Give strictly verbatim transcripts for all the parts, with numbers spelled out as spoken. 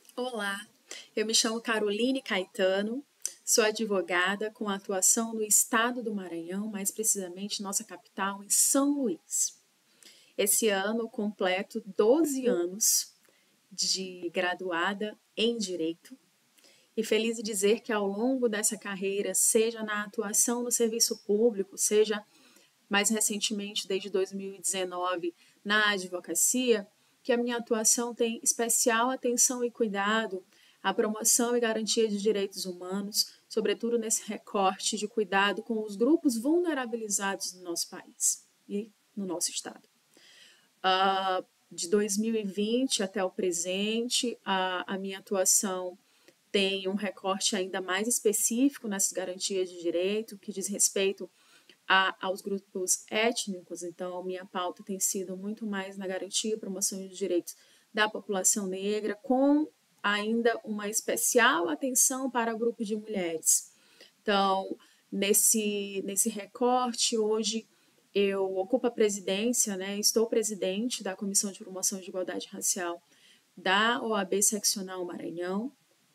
Olá, eu me chamo Caroline Caetano, sou advogada com atuação no estado do Maranhão, mais precisamente nossa capital, em São Luís. Esse ano completo doze anos de graduada em Direito e feliz de dizer que ao longo dessa carreira, seja na atuação no serviço público, seja mais recentemente, desde dois mil e dezenove, na advocacia, que a minha atuação tem especial atenção e cuidado à promoção e garantia de direitos humanos, sobretudo nesse recorte de cuidado com os grupos vulnerabilizados no nosso país e no nosso estado. Uh, de dois mil e vinte até o presente, a, a minha atuação tem um recorte ainda mais específico nessas garantias de direito, que diz respeito a, aos grupos étnicos. Então, minha pauta tem sido muito mais na garantia e promoção dos direitos da população negra, com ainda uma especial atenção para o grupo de mulheres. Então, nesse, nesse recorte, hoje eu ocupo a presidência, né, estou presidente da Comissão de Promoção de Igualdade Racial da O A B Seccional Maranhão,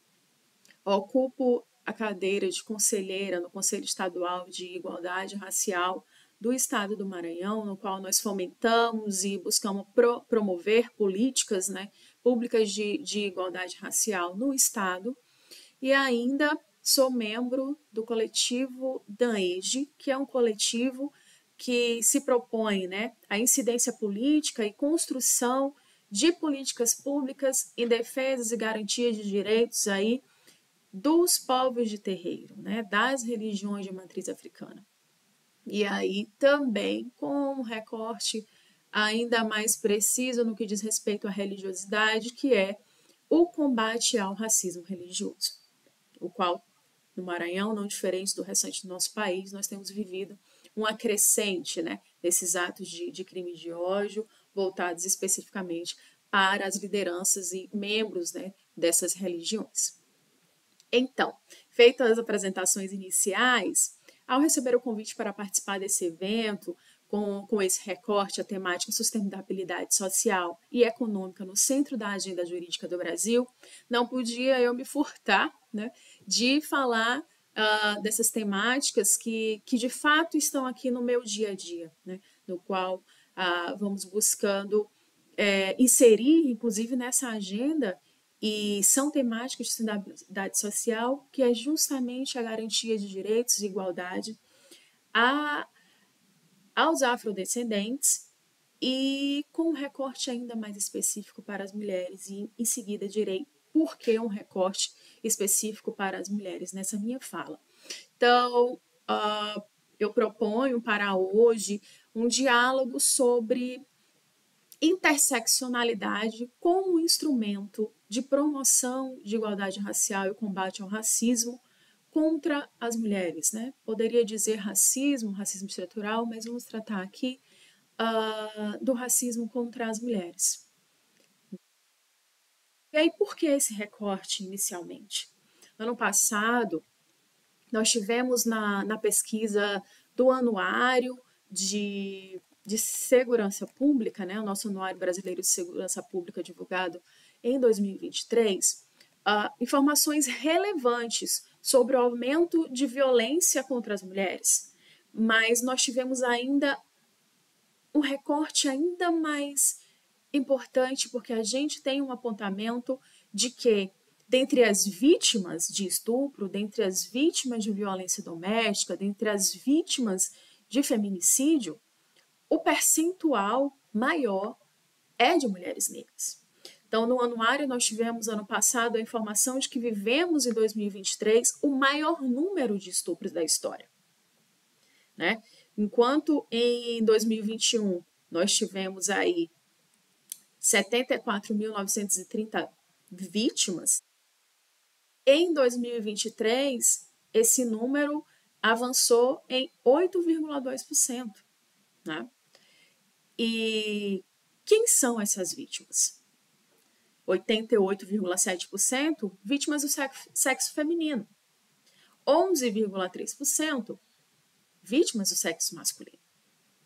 ocupo a cadeira de conselheira no Conselho Estadual de Igualdade Racial do Estado do Maranhão, no qual nós fomentamos e buscamos pro, promover políticas, né, públicas de, de igualdade racial no Estado. E ainda sou membro do coletivo DANEGE, que é um coletivo que se propõe, né, a incidência política e construção de políticas públicas em defesa e garantia de direitos aí dos povos de terreiro, né, das religiões de matriz africana. E aí também com um recorte ainda mais preciso no que diz respeito à religiosidade, que é o combate ao racismo religioso, o qual, no Maranhão, não diferente do restante do nosso país, nós temos vivido uma crescente, né, desses atos de, de crime de ódio, voltados especificamente para as lideranças e membros, né, dessas religiões. Então, feitas as apresentações iniciais, ao receber o convite para participar desse evento, com, com esse recorte, a temática sustentabilidade social e econômica no centro da agenda jurídica do Brasil, não podia eu me furtar, né, de falar uh, dessas temáticas que, que de fato estão aqui no meu dia a dia, né, no qual uh, vamos buscando é, inserir, inclusive nessa agenda, e são temáticas de sustentabilidade social, que é justamente a garantia de direitos e igualdade a, aos afrodescendentes e com um recorte ainda mais específico para as mulheres. E em seguida direi por que um recorte específico para as mulheres nessa minha fala. Então, uh, eu proponho para hoje um diálogo sobre interseccionalidade como instrumento de promoção de igualdade racial e combate ao racismo contra as mulheres, né? Poderia dizer racismo, racismo estrutural, mas vamos tratar aqui uh, do racismo contra as mulheres. E aí, por que esse recorte inicialmente? Ano passado, nós tivemos na, na pesquisa do Anuário de de Segurança Pública, né, o nosso Anuário Brasileiro de Segurança Pública divulgado em dois mil e vinte e três, uh, informações relevantes sobre o aumento de violência contra as mulheres, mas nós tivemos ainda um recorte ainda mais importante, porque a gente tem um apontamento de que, dentre as vítimas de estupro, dentre as vítimas de violência doméstica, dentre as vítimas de feminicídio, o percentual maior é de mulheres negras. Então, no anuário, nós tivemos, ano passado, a informação de que vivemos, em dois mil e vinte e três, o maior número de estupros da história, né? Enquanto em dois mil e vinte e um, nós tivemos aí setenta e quatro mil novecentas e trinta vítimas, em dois mil e vinte e três, esse número avançou em oito vírgula dois por cento, né? E quem são essas vítimas? oitenta e oito vírgula sete por cento vítimas do sexo, sexo feminino, onze vírgula três por cento vítimas do sexo masculino.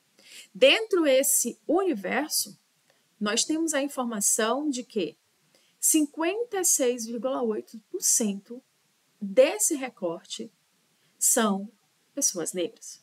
Dentro desse universo, nós temos a informação de que cinquenta e seis vírgula oito por cento desse recorte são pessoas negras.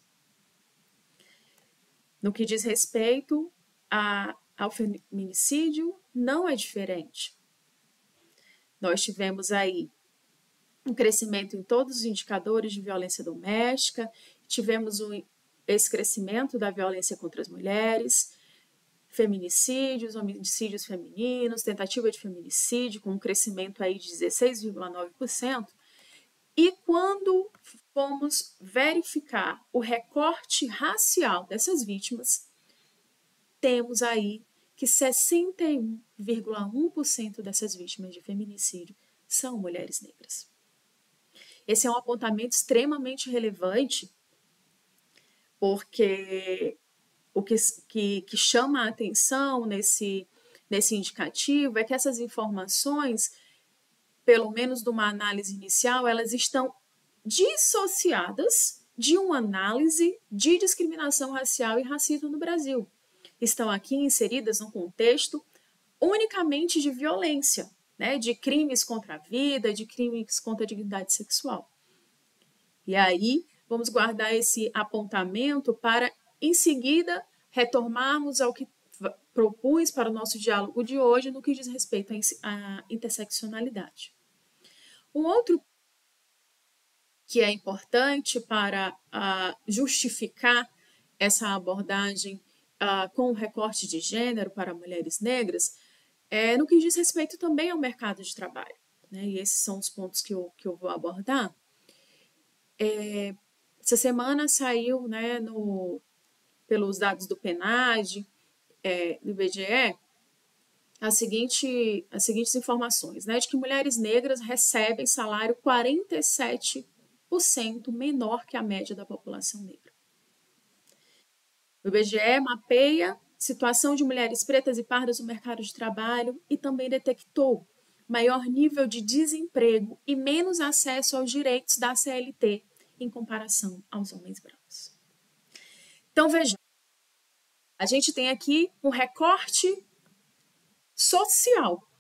No que diz respeito a, ao feminicídio, não é diferente. Nós tivemos aí um crescimento em todos os indicadores de violência doméstica, tivemos um, esse crescimento da violência contra as mulheres, feminicídios, homicídios femininos, tentativa de feminicídio, com um crescimento aí de dezesseis vírgula nove por cento. E quando fomos verificar o recorte racial dessas vítimas, temos aí que sessenta e um vírgula um por cento dessas vítimas de feminicídio são mulheres negras. Esse é um apontamento extremamente relevante, porque o que, que, que chama a atenção nesse, nesse indicativo é que essas informações, pelo menos de uma análise inicial, elas estão dissociadas de uma análise de discriminação racial e racismo no Brasil. Estão aqui inseridas num contexto unicamente de violência, né, de crimes contra a vida, de crimes contra a dignidade sexual. E aí, vamos guardar esse apontamento para, em seguida, retomarmos ao que propus para o nosso diálogo de hoje no que diz respeito à interseccionalidade. Um outro que é importante para uh, justificar essa abordagem uh, com o recorte de gênero para mulheres negras é no que diz respeito também ao mercado de trabalho, né? E esses são os pontos que eu, que eu vou abordar. É, essa semana saiu, né, no, pelos dados do PNAD, é, do I B G E, a seguinte, as seguintes informações, né, de que mulheres negras recebem salário quarenta e sete por cento menor que a média da população negra. O I B G E mapeia situação de mulheres pretas e pardas no mercado de trabalho e também detectou maior nível de desemprego e menos acesso aos direitos da C L T em comparação aos homens brancos. Então, veja, a gente tem aqui um recorte social,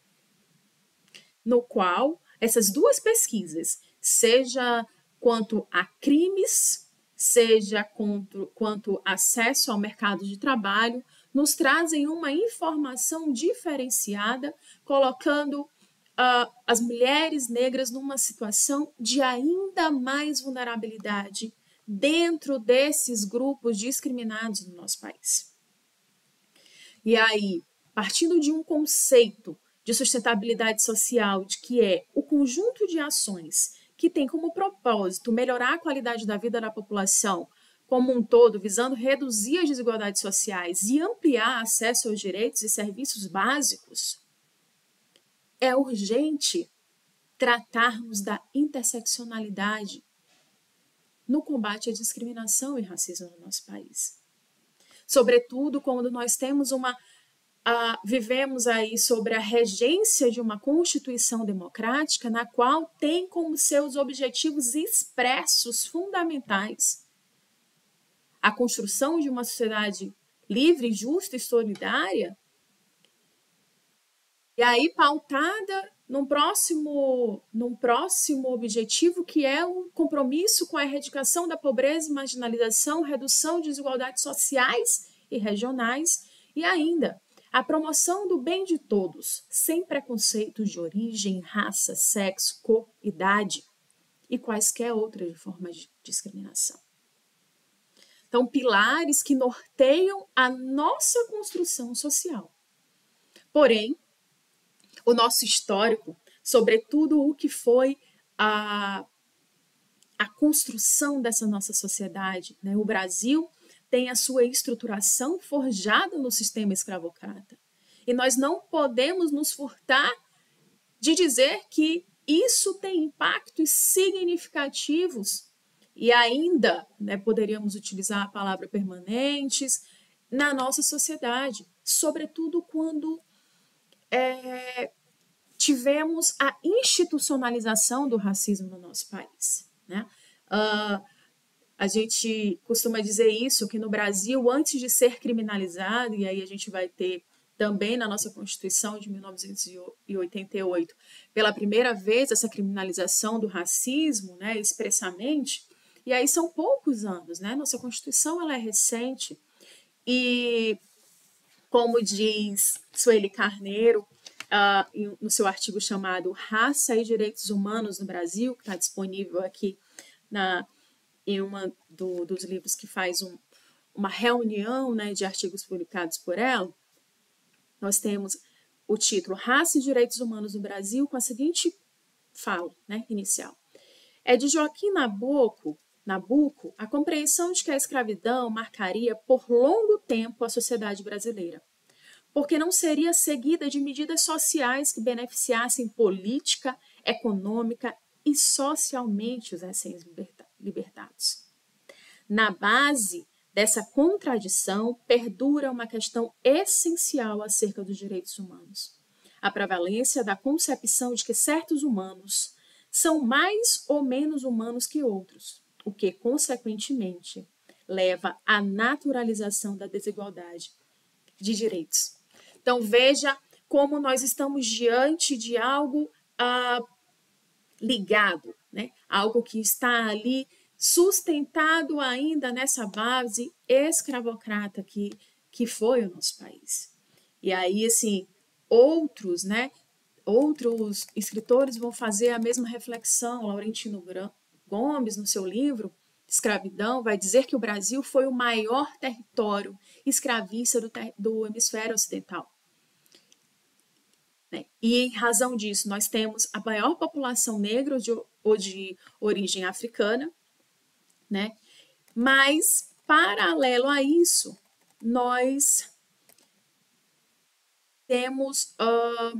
no qual essas duas pesquisas, seja quanto a crimes, seja quanto, quanto acesso ao mercado de trabalho, nos trazem uma informação diferenciada, colocando uh, as mulheres negras numa situação de ainda mais vulnerabilidade dentro desses grupos discriminados no nosso país. E aí, partindo de um conceito de sustentabilidade social, de que é o conjunto de ações que tem como propósito melhorar a qualidade da vida da população como um todo, visando reduzir as desigualdades sociais e ampliar acesso aos direitos e serviços básicos, é urgente tratarmos da interseccionalidade no combate à discriminação e racismo no nosso país. Sobretudo quando nós temos uma Uh, vivemos aí sobre a regência de uma Constituição democrática na qual tem como seus objetivos expressos fundamentais a construção de uma sociedade livre, justa e solidária, e aí pautada num próximo, num próximo objetivo que é o compromisso com a erradicação da pobreza e marginalização, redução de desigualdades sociais e regionais, e ainda a promoção do bem de todos, sem preconceitos de origem, raça, sexo, cor, idade e quaisquer outras formas de discriminação. Então, pilares que norteiam a nossa construção social. Porém, o nosso histórico, sobretudo o que foi a, a construção dessa nossa sociedade, né? O Brasil tem a sua estruturação forjada no sistema escravocrata. E nós não podemos nos furtar de dizer que isso tem impactos significativos e ainda, né, poderíamos utilizar a palavra permanentes na nossa sociedade, sobretudo quando é, tivemos a institucionalização do racismo no nosso país, né? Uh, A gente costuma dizer isso, que no Brasil, antes de ser criminalizado, e aí a gente vai ter também na nossa Constituição de mil novecentos e oitenta e oito, pela primeira vez essa criminalização do racismo, né, expressamente, e aí são poucos anos, né? Nossa Constituição ela é recente e, como diz Sueli Carneiro, uh, no seu artigo chamado Raça e Direitos Humanos no Brasil, que está disponível aqui na, em uma do, dos livros que faz um, uma reunião, né, de artigos publicados por ela, nós temos o título Raça e Direitos Humanos no Brasil, com a seguinte fala, né, inicial. É de Joaquim Nabuco, Nabuco a compreensão de que a escravidão marcaria por longo tempo a sociedade brasileira, porque não seria seguida de medidas sociais que beneficiassem política, econômica e socialmente os recém-libertados. Na base dessa contradição perdura uma questão essencial acerca dos direitos humanos: a prevalência da concepção de que certos humanos são mais ou menos humanos que outros, o que, consequentemente, leva à naturalização da desigualdade de direitos. Então, veja como nós estamos diante de algo ah, ligado, né? Algo que está ali sustentado ainda nessa base escravocrata que, que foi o nosso país. E aí, assim, outros, né, outros escritores vão fazer a mesma reflexão. Laurentino Gomes, no seu livro Escravidão, vai dizer que o Brasil foi o maior território escravista do, do hemisfério ocidental. E, em razão disso, nós temos a maior população negra de, ou de origem africana, né? Mas, paralelo a isso, nós temos uh,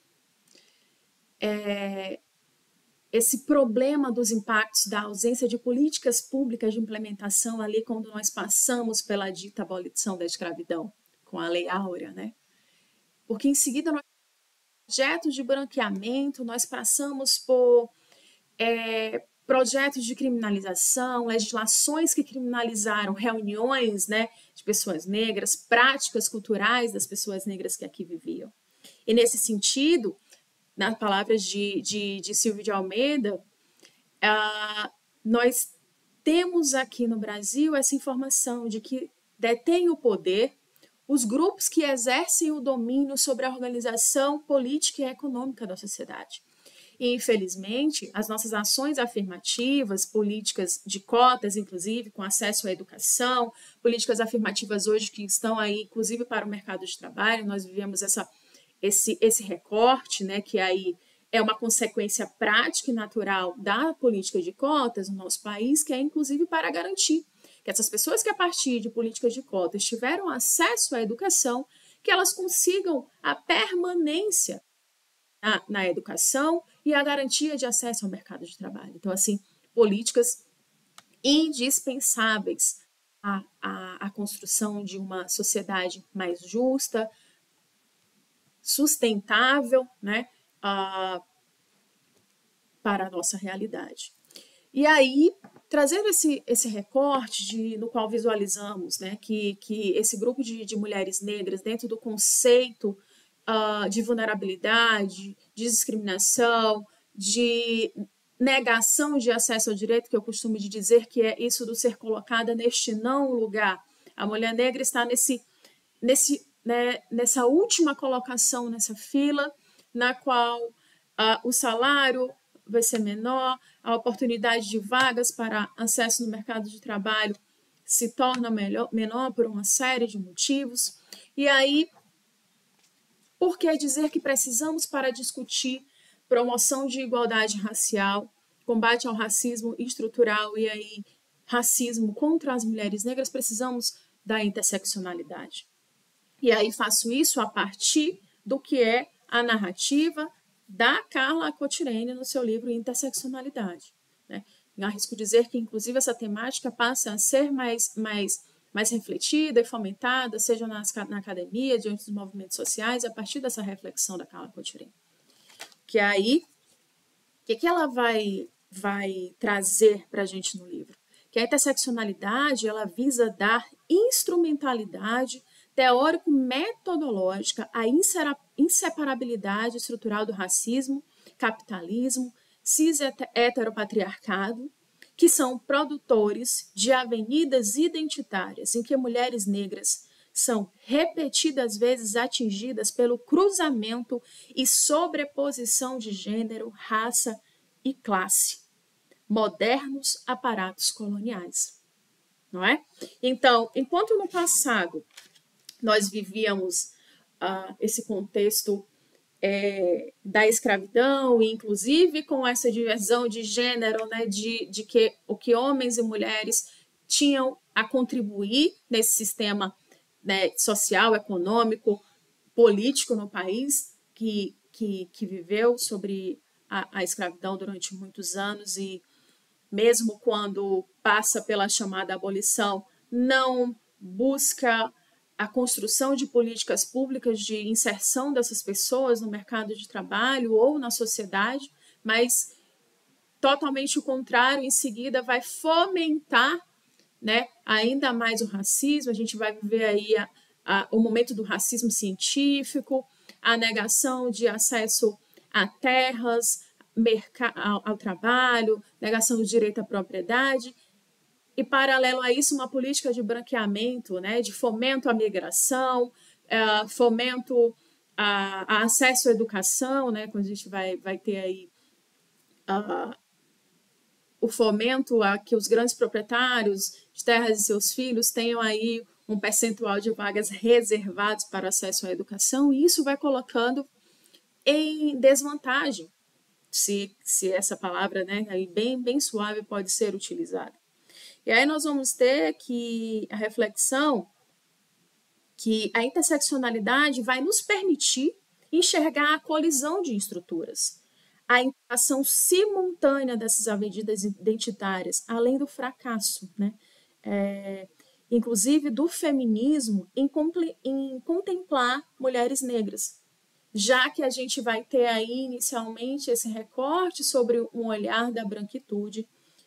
é, esse problema dos impactos da ausência de políticas públicas de implementação ali quando nós passamos pela dita abolição da escravidão, com a Lei Áurea, né? Porque em seguida nós projetos de branqueamento, nós passamos por é, projetos de criminalização, legislações que criminalizaram reuniões, né, de pessoas negras, práticas culturais das pessoas negras que aqui viviam. E nesse sentido, nas palavras de, de, de Silvio de Almeida, uh, nós temos aqui no Brasil essa informação de que detém o poder os grupos que exercem o domínio sobre a organização política e econômica da sociedade. E, infelizmente, as nossas ações afirmativas, políticas de cotas, inclusive, com acesso à educação, políticas afirmativas hoje que estão aí, inclusive, para o mercado de trabalho, nós vivemos essa, esse, esse recorte, né, que aí é uma consequência prática e natural da política de cotas no nosso país, que é, inclusive, para garantir que essas pessoas que, a partir de políticas de cotas, tiveram acesso à educação, que elas consigam a permanência na, na educação e a garantia de acesso ao mercado de trabalho. Então, assim, políticas indispensáveis à, à, à construção de uma sociedade mais justa, sustentável, né, uh, para a nossa realidade. E aí, trazendo esse, esse recorte de, no qual visualizamos, né, que, que esse grupo de, de mulheres negras, dentro do conceito uh, de vulnerabilidade, de discriminação, de negação de acesso ao direito, que eu costumo de dizer que é isso do ser colocada neste não lugar. A mulher negra está nesse, nesse, né, nessa última colocação, nessa fila, na qual uh, o salário vai ser menor, a oportunidade de vagas para acesso no mercado de trabalho se torna melhor, menor por uma série de motivos. E aí, por que dizer que precisamos, para discutir promoção de igualdade racial, combate ao racismo estrutural e aí racismo contra as mulheres negras, precisamos da interseccionalidade? E aí faço isso a partir do que é a narrativa da Carla Cotirene no seu livro Interseccionalidade, né? Eu arrisco dizer que, inclusive, essa temática passa a ser mais, mais, mais refletida e fomentada, seja nas, na academia, diante dos movimentos sociais, a partir dessa reflexão da Carla Cotirene. Que aí, o que, que ela vai, vai trazer para a gente no livro? Que a interseccionalidade, ela visa dar instrumentalidade teórico-metodológica, a inseparabilidade estrutural do racismo, capitalismo, cis-heteropatriarcado, que são produtores de avenidas identitárias em que mulheres negras são repetidas vezes atingidas pelo cruzamento e sobreposição de gênero, raça e classe, modernos aparatos coloniais, não é? Então, enquanto no passado nós vivíamos uh, esse contexto é, da escravidão, inclusive com essa divisão de gênero, né, de, de que o que homens e mulheres tinham a contribuir nesse sistema, né, social, econômico, político no país, que, que, que viveu sobre a, a escravidão durante muitos anos e mesmo quando passa pela chamada abolição, não busca a construção de políticas públicas de inserção dessas pessoas no mercado de trabalho ou na sociedade, mas totalmente o contrário, em seguida vai fomentar, né, ainda mais o racismo. A gente vai viver aí a, a, o momento do racismo científico, a negação de acesso a terras, ao, ao trabalho, negação do direito à propriedade, e paralelo a isso uma política de branqueamento, né, de fomento à migração, uh, fomento a, a acesso à educação, né, quando a gente vai, vai ter aí uh, o fomento a que os grandes proprietários de terras e seus filhos tenham aí um percentual de vagas reservados para acesso à educação, e isso vai colocando em desvantagem, se, se essa palavra, né, aí bem, bem suave pode ser utilizada. E aí nós vamos ter que a reflexão que a interseccionalidade vai nos permitir enxergar a colisão de estruturas, a interação simultânea dessas avenidas identitárias, além do fracasso, né? É, inclusive do feminismo em, em contemplar mulheres negras, já que a gente vai ter aí inicialmente esse recorte sobre um olhar da branquitude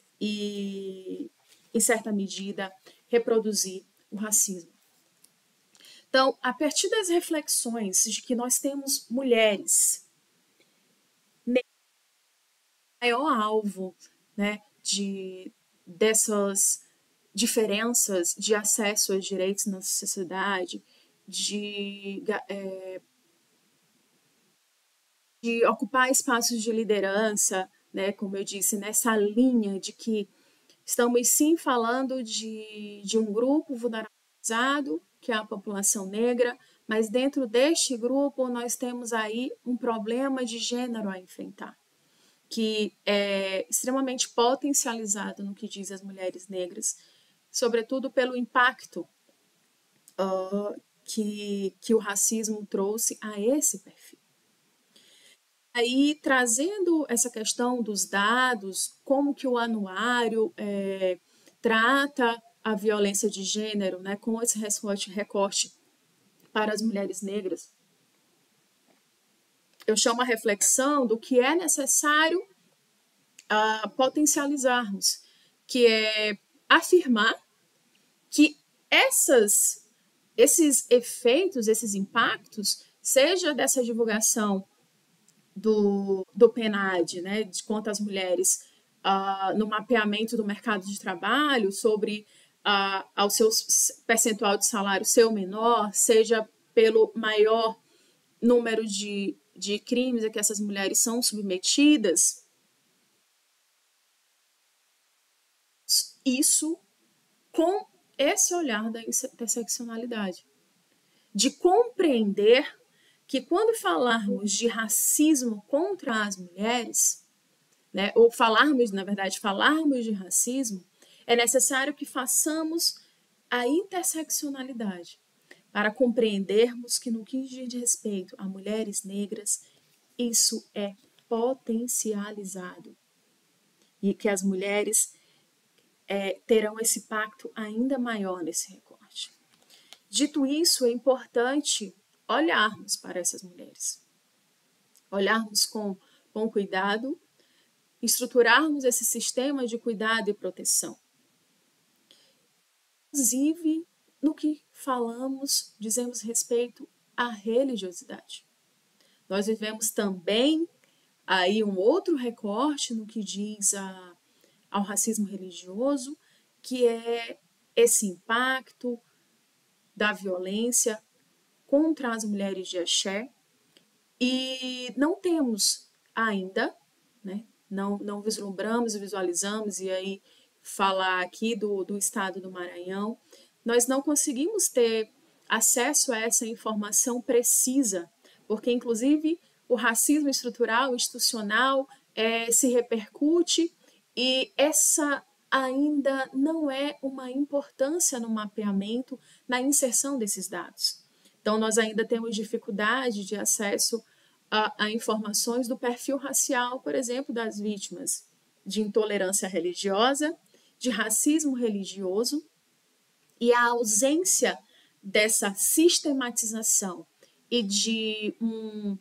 e, em certa medida, reproduzir o racismo. Então, a partir das reflexões de que nós temos mulheres, maior alvo, né, de, dessas diferenças de acesso aos direitos na sociedade, de, é, de ocupar espaços de liderança, né, como eu disse, nessa linha de que estamos sim falando de, de um grupo vulnerabilizado, que é a população negra, mas dentro deste grupo nós temos aí um problema de gênero a enfrentar, que é extremamente potencializado no que diz as mulheres negras, sobretudo pelo impacto uh, que, que o racismo trouxe a esse perfil. Aí, trazendo essa questão dos dados, como que o anuário é, trata a violência de gênero, né, com esse recorte, recorte para as mulheres negras, eu chamo a reflexão do que é necessário uh, potencializarmos, que é afirmar que essas, esses efeitos, esses impactos, seja dessa divulgação do, do PNAD, né, de quanto às mulheres uh, no mapeamento do mercado de trabalho, sobre uh, ao seu percentual de salário ser o menor, seja pelo maior número de, de crimes a que essas mulheres são submetidas, isso com esse olhar da interseccionalidade, de compreender que quando falarmos de racismo contra as mulheres, né, ou falarmos, na verdade, falarmos de racismo, é necessário que façamos a interseccionalidade para compreendermos que no que diz respeito a mulheres negras, isso é potencializado e que as mulheres é, terão esse impacto ainda maior nesse recorte. Dito isso, é importante olharmos para essas mulheres, olharmos com, com cuidado, estruturarmos esse sistema de cuidado e proteção, inclusive no que falamos, dizemos respeito à religiosidade. Nós vivemos também aí um outro recorte no que diz a, ao racismo religioso, que é esse impacto da violência contra as mulheres de axé, e não temos ainda, né, não, não vislumbramos e visualizamos, e aí falar aqui do, do estado do Maranhão, nós não conseguimos ter acesso a essa informação precisa, porque inclusive o racismo estrutural, institucional, é, se repercute, e essa ainda não é uma importância no mapeamento, na inserção desses dados. Então, nós ainda temos dificuldade de acesso a, a informações do perfil racial, por exemplo, das vítimas de intolerância religiosa, de racismo religioso, e a ausência dessa sistematização e de um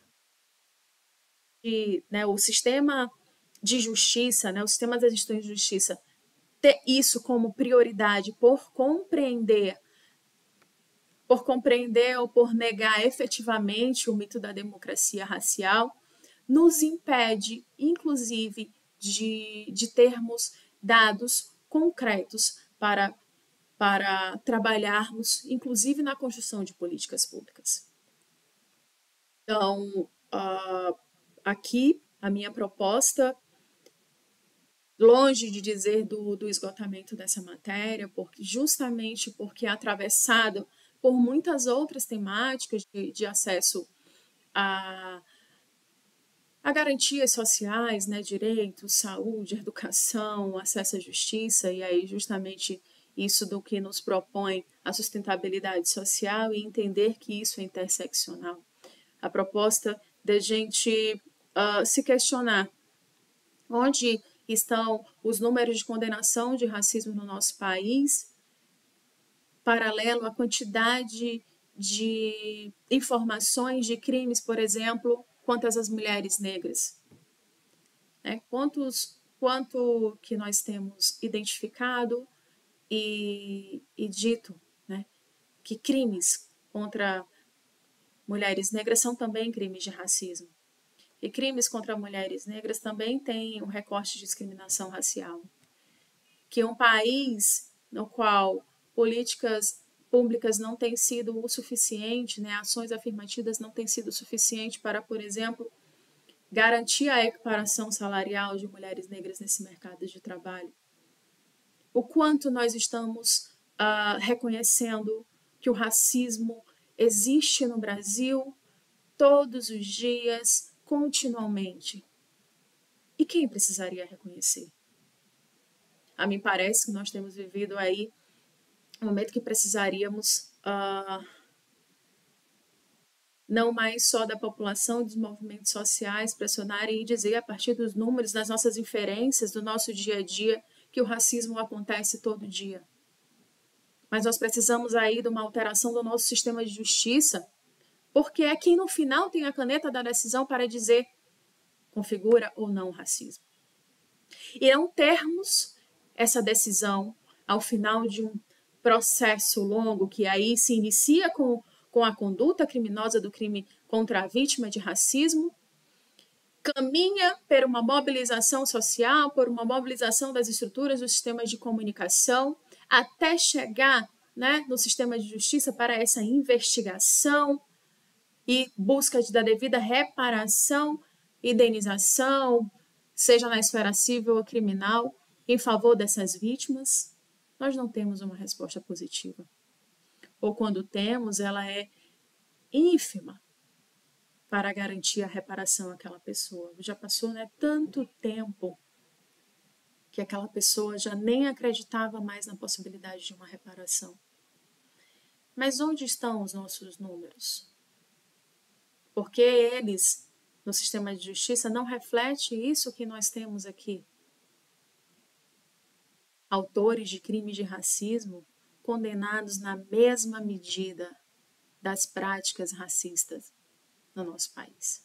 de, né, o sistema de justiça, né, o sistema das instituições de justiça ter isso como prioridade por compreender por compreender ou por negar efetivamente o mito da democracia racial, nos impede, inclusive, de, de termos dados concretos para, para trabalharmos, inclusive na construção de políticas públicas. Então, uh, aqui a minha proposta, longe de dizer do, do esgotamento dessa matéria, porque, justamente porque é atravessado por muitas outras temáticas de, de acesso a, a garantias sociais, né, direitos, saúde, educação, acesso à justiça, e aí justamente isso do que nos propõe a sustentabilidade social e entender que isso é interseccional. A proposta de a gente uh, se questionar onde estão os números de condenação de racismo no nosso país, paralelo à quantidade de informações de crimes, por exemplo, quanto às mulheres negras. Né? Quantos, quanto que nós temos identificado e, e dito, né, que crimes contra mulheres negras são também crimes de racismo. E crimes contra mulheres negras também têm um recorte de discriminação racial. Que um país no qual políticas públicas não têm sido o suficiente, né, ações afirmativas não têm sido o suficiente para, por exemplo, garantir a equiparação salarial de mulheres negras nesse mercado de trabalho. O quanto nós estamos uh, reconhecendo que o racismo existe no Brasil todos os dias, continuamente. E quem precisaria reconhecer? A mim parece que nós temos vivido aí um momento que precisaríamos uh, não mais só da população, dos movimentos sociais pressionarem e dizer a partir dos números, das nossas inferências, do nosso dia a dia, que o racismo acontece todo dia. Mas nós precisamos aí de uma alteração do nosso sistema de justiça, porque é quem no final tem a caneta da decisão para dizer configura ou não o racismo. E não termos essa decisão ao final de um processo longo, que aí se inicia com, com a conduta criminosa do crime contra a vítima de racismo, caminha por uma mobilização social, por uma mobilização das estruturas dos sistemas de comunicação, até chegar, né, no sistema de justiça para essa investigação e busca da devida reparação, indenização, seja na esfera civil ou criminal, em favor dessas vítimas. Nós não temos uma resposta positiva. Ou quando temos, ela é ínfima para garantir a reparação àquela pessoa. Já passou, né, tanto tempo que aquela pessoa já nem acreditava mais na possibilidade de uma reparação. Mas onde estão os nossos números? Porque eles, no sistema de justiça, não refletem isso que nós temos aqui. Autores de crimes de racismo condenados na mesma medida das práticas racistas no nosso país.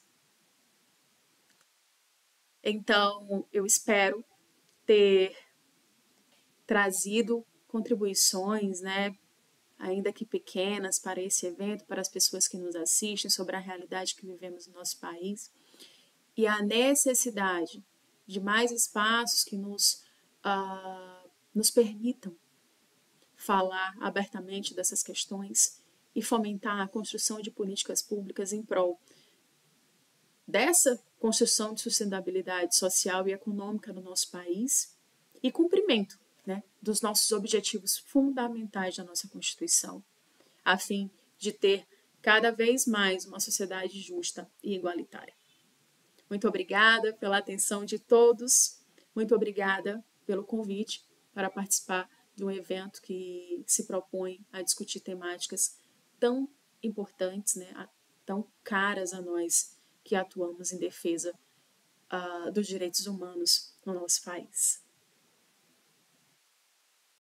Então, eu espero ter trazido contribuições, né, ainda que pequenas, para esse evento, para as pessoas que nos assistem, sobre a realidade que vivemos no nosso país. E a necessidade de mais espaços que nos, uh, nos permitam falar abertamente dessas questões e fomentar a construção de políticas públicas em prol dessa construção de sustentabilidade social e econômica no nosso país e cumprimento, né, dos nossos objetivos fundamentais da nossa Constituição, a fim de ter cada vez mais uma sociedade justa e igualitária. Muito obrigada pela atenção de todos, muito obrigada pelo convite para participar de um evento que se propõe a discutir temáticas tão importantes, né, tão caras a nós que atuamos em defesa uh, dos direitos humanos no nosso país.